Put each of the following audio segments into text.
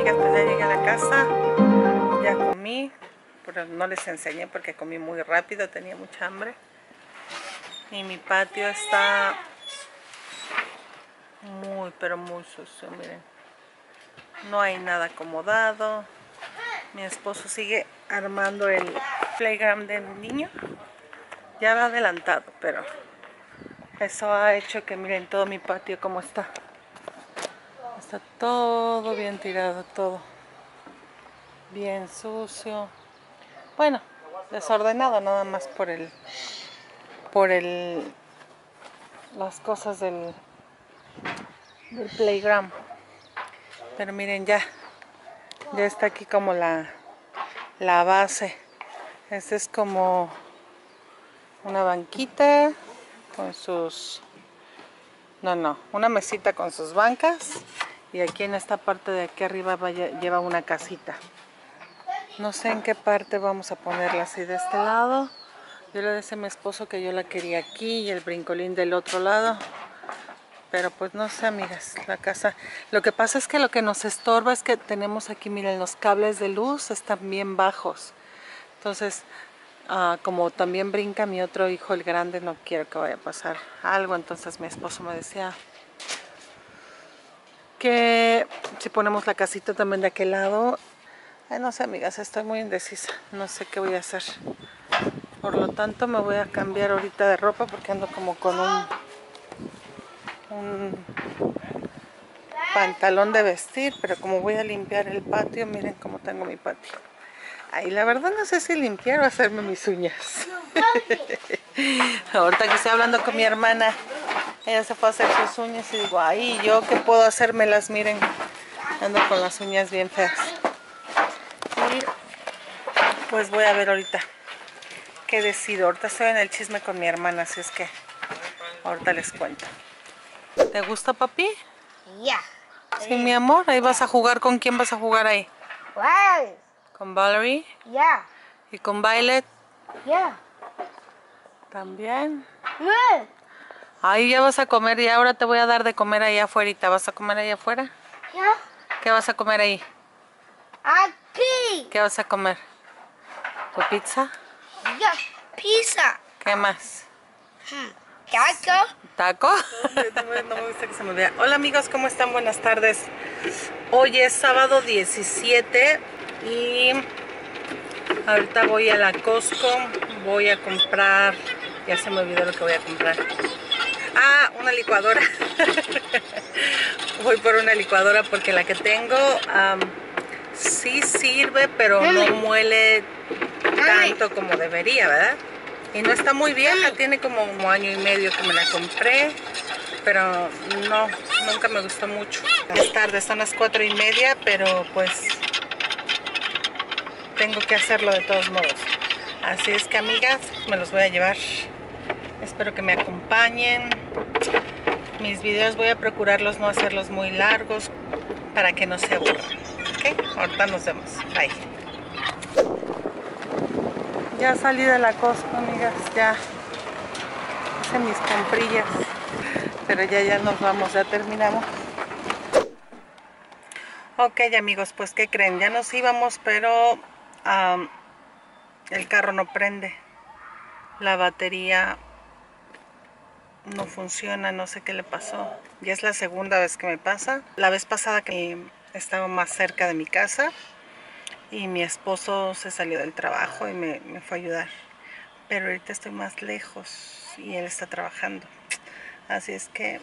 amigas, pues ya llegué a la casa, ya comí, pero no les enseñé porque comí muy rápido, tenía mucha hambre. Y mi patio está muy, pero muy sucio, miren. No hay nada acomodado. Mi esposo sigue armando el playground del niño. Ya va adelantado, pero eso ha hecho que miren todo mi patio como está. Está todo bien tirado, todo bien sucio. Bueno, desordenado nada más por las cosas del playground. Pero miren, ya está aquí como la base. Esta es como una banquita con sus... No, una mesita con sus bancas. Y aquí en esta parte de aquí arriba lleva una casita. No sé en qué parte vamos a ponerla, así de este lado. Yo le decía a mi esposo que yo la quería aquí y el brincolín del otro lado. Pero pues no sé, amigas, la casa... Lo que pasa es que lo que nos estorba es que tenemos aquí, miren, los cables de luz están bien bajos. Entonces, como también brinca mi otro hijo, el grande, no quiero que vaya a pasar algo. Entonces mi esposo me decía que si ponemos la casita también de aquel lado... no sé, amigas, estoy muy indecisa. No sé qué voy a hacer. Por lo tanto, me voy a cambiar ahorita de ropa porque ando como con un pantalón de vestir, pero como voy a limpiar el patio, miren cómo tengo mi patio. Ay, la verdad no sé si limpiar o hacerme mis uñas. Ahorita que estoy hablando con mi hermana, ella se fue a hacer sus uñas y digo, ay, ¿yo qué puedo hacérmelas? Miren, ando con las uñas bien feas. Y pues voy a ver ahorita qué decido. Ahorita estoy en el chisme con mi hermana, así es que ahorita les cuento. ¿Te gusta, papi? Yeah. Sí, mi amor. Ahí vas a jugar. ¿Con quién vas a jugar ahí? Wow. ¿Con Valerie? Yeah. ¿Y con Violet? Yeah. También. Good. Ahí ya vas a comer y ahora te voy a dar de comer allá afuera. ¿Vas a comer allá afuera? Yeah. ¿Qué vas a comer ahí? Aquí. ¿Qué vas a comer? ¿Tu pizza? Yeah. Pizza. ¿Qué más? Taco. ¿Taco? No me gusta que se me vea. Hola amigos, ¿cómo están? Buenas tardes. Hoy es sábado 17 y ahorita voy a la Costco. Voy a comprar... Ya se me olvidó lo que voy a comprar. Una licuadora. Voy por una licuadora porque la que tengo sí sirve, pero no muele tanto como debería, ¿verdad? Y no está muy vieja, tiene como un año y medio que me la compré, pero no, nunca me gustó mucho. Es tarde, son las 4:30, pero pues tengo que hacerlo de todos modos. Así es que amigas, me los voy a llevar. Espero que me acompañen. Mis videos voy a procurarlos no hacerlos muy largos para que no se aburran. ¿Ok? Ahorita nos vemos. Bye. Ya salí de la Costco, amigas. Ya hice mis comprillas. Pero ya nos vamos, ya terminamos. Ok, amigos, pues ¿qué creen? Ya nos íbamos, pero el carro no prende. La batería no funciona, no sé qué le pasó. Ya es la segunda vez que me pasa. La vez pasada que estaba más cerca de mi casa y mi esposo se salió del trabajo y me fue a ayudar. Pero ahorita estoy más lejos y él está trabajando. Así es que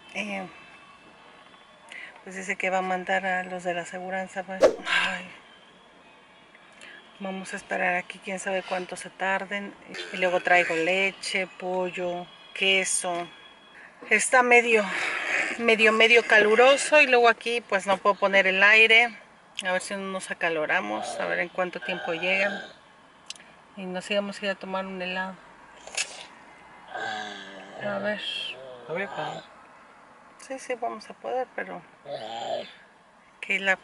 pues dice que va a mandar a los de la aseguranza. Pues, ay, vamos a esperar aquí, quién sabe cuánto se tarden. Y luego traigo leche, pollo, queso. Está medio caluroso y luego aquí pues no puedo poner el aire. A ver si no nos acaloramos, a ver en cuánto tiempo llegan. Y nos íbamos a ir a tomar un helado. A ver. Sí, vamos a poder, pero... Que la...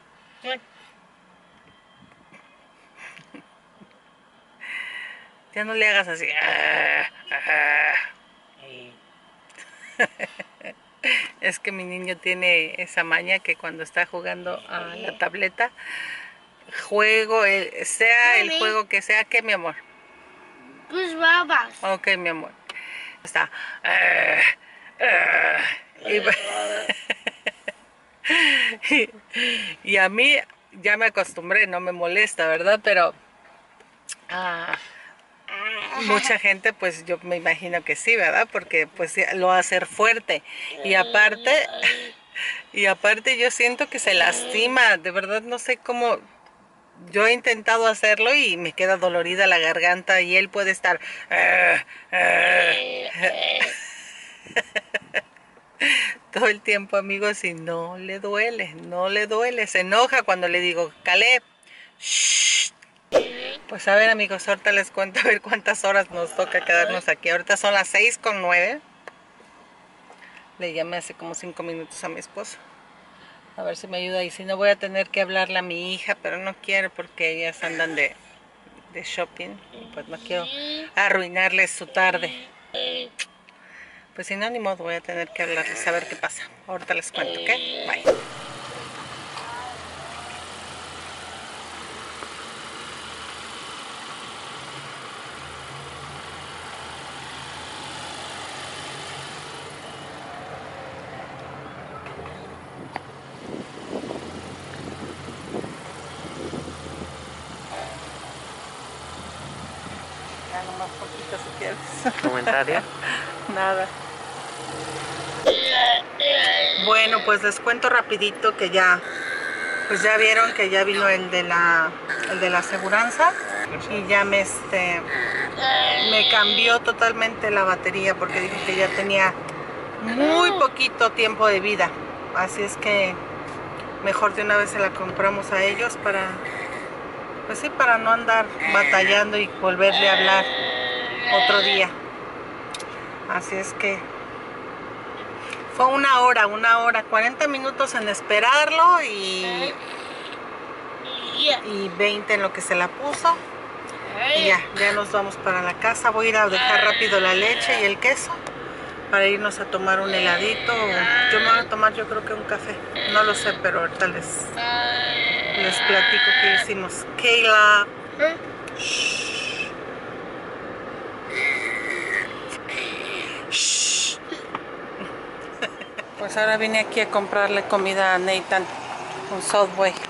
Ya no le hagas así. Es que mi niño tiene esa maña que cuando está jugando a la tableta, sea el Mami. juego que sea, ¿qué, mi amor? Who's robots? Ok, mi amor. Está. Y a mí ya me acostumbré, no me molesta, ¿verdad? Pero mucha gente, pues yo me imagino que sí, ¿verdad? Porque pues lo va a hacer fuerte. Y aparte yo siento que se lastima, de verdad no sé cómo. Yo he intentado hacerlo y me queda dolorida la garganta y él puede estar todo el tiempo, amigos, y no le duele, se enoja cuando le digo, Caleb, shh. Pues a ver, amigos, ahorita les cuento a ver cuántas horas nos toca quedarnos aquí. Ahorita son las 6:09. Le llamé hace como 5 minutos a mi esposo. A ver si me ayuda y si no voy a tener que hablarle a mi hija, pero no quiero porque ellas andan de shopping y pues no quiero arruinarles su tarde. Pues si no, ni modo, voy a tener que hablarles a ver qué pasa. Ahorita les cuento, ¿ok? Bye. Ya nomás poquito si quieres. ¿Comentario? Nada. Bueno, pues les cuento rapidito que pues ya vieron que ya vino el de la aseguranza y ya me cambió totalmente la batería porque dijo que ya tenía muy poquito tiempo de vida. Así es que mejor de una vez se la compramos a ellos pues sí, para no andar batallando y volverle a hablar otro día. Así es que fue una hora, 40 minutos en esperarlo y 20 en lo que se la puso. Y ya nos vamos para la casa. Voy a ir a dejar rápido la leche y el queso para irnos a tomar un heladito. Yo me voy a tomar, yo creo que un café. No lo sé, pero ahorita les platico qué hicimos. Kayla. Pues ahora vine aquí a comprarle comida a Nathan, un Subway.